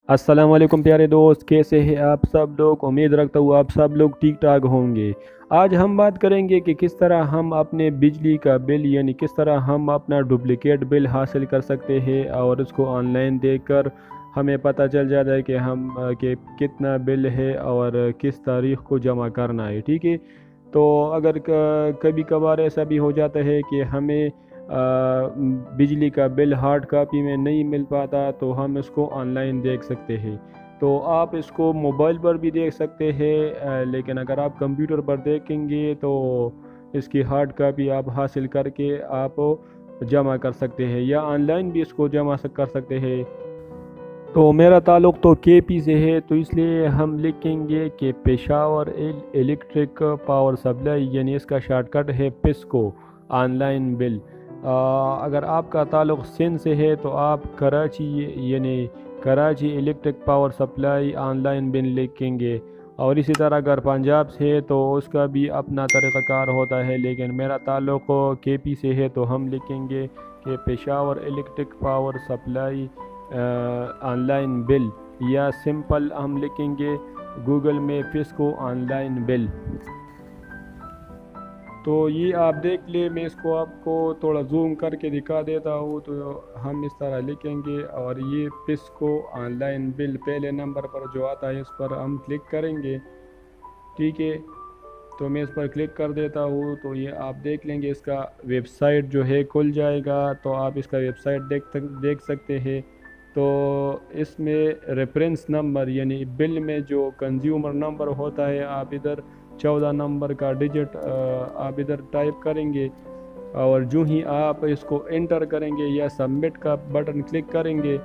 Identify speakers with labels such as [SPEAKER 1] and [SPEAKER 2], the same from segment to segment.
[SPEAKER 1] अस्सलाम वालेकुम प्यारे दोस्त, कैसे हैं आप सब लोग। उम्मीद रखता हूँ आप सब लोग ठीक ठाक होंगे। आज हम बात करेंगे कि किस तरह हम अपने बिजली का बिल यानी किस तरह हम अपना डुप्लिकेट बिल हासिल कर सकते हैं और उसको ऑनलाइन देखकर हमें पता चल जाता है कि कि कितना बिल है और किस तारीख को जमा करना है। ठीक है, तो अगर कभी कभार ऐसा भी हो जाता है कि हमें बिजली का बिल हार्ड कॉपी में नहीं मिल पाता, तो हम इसको ऑनलाइन देख सकते हैं। तो आप इसको मोबाइल पर भी देख सकते हैं, लेकिन अगर आप कंप्यूटर पर देखेंगे तो इसकी हार्ड कॉपी आप हासिल करके आप जमा कर सकते हैं या ऑनलाइन भी इसको जमा कर सकते हैं। तो मेरा ताल्लुक़ तो केपी से है, तो इसलिए हम लिखेंगे कि पेशावर इलेक्ट्रिक पावर सप्लाई, यानी इसका शॉर्टकट है पिस्को ऑनलाइन बिल। अगर आपका ताल्लुक़ सिंध से है तो आप कराची यानी Karachi electric power supply online bill लिखेंगे। और इसी तरह अगर पंजाब से है तो उसका भी अपना तरीक़ाकार होता है, लेकिन मेरा ताल्लुक़ केपी से है तो हम लिखेंगे कि Peshawar electric power supply online bill, या सिंपल हम लिखेंगे गूगल में पिस्को ऑनलाइन बिल। तो ये आप देख ले, मैं इसको आपको थोड़ा जूम करके दिखा देता हूँ। तो हम इस तरह लिखेंगे और ये पिस्को ऑनलाइन बिल पहले नंबर पर जो आता है इस पर हम क्लिक करेंगे। ठीक है, तो मैं इस पर क्लिक कर देता हूँ। तो ये आप देख लेंगे, इसका वेबसाइट जो है खुल जाएगा, तो आप इसका वेबसाइट देख सकते हैं। तो इसमें रेफरेंस नंबर यानी बिल में जो कंज्यूमर नंबर होता है, आप इधर 14 नंबर का डिजिट आप इधर टाइप करेंगे और जो ही आप इसको एंटर करेंगे या सबमिट का बटन क्लिक करेंगे,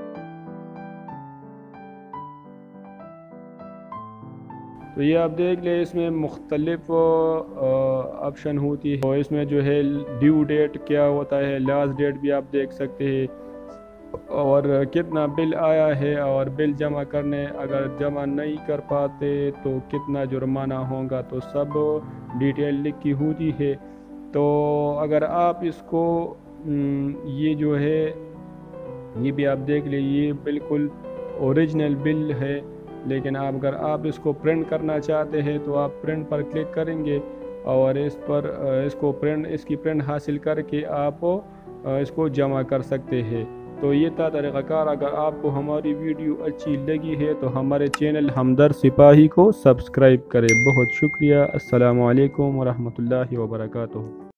[SPEAKER 1] तो ये आप देख ले इसमें मुख्तलिफ ऑप्शन होती है। तो इसमें जो है ड्यू डेट क्या होता है, लास्ट डेट भी आप देख सकते हैं और कितना बिल आया है, और बिल जमा करने अगर जमा नहीं कर पाते तो कितना जुर्माना होगा, तो सब डिटेल लिखी होती है। तो अगर आप इसको ये जो है ये भी आप देख लीजिए, ये बिल्कुल ओरिजिनल बिल है। लेकिन अगर आप इसको प्रिंट करना चाहते हैं तो आप प्रिंट पर क्लिक करेंगे और इसकी प्रिंट हासिल करके आप इसको जमा कर सकते हैं। तो ये था तरीक़ाकार। अगर आपको हमारी वीडियो अच्छी लगी है तो हमारे चैनल हमदर्द सिपाही को सब्सक्राइब करें। बहुत शुक्रिया। अस्सलामु अलैकुम वरहमतुल्लाहि वबरकातुहू।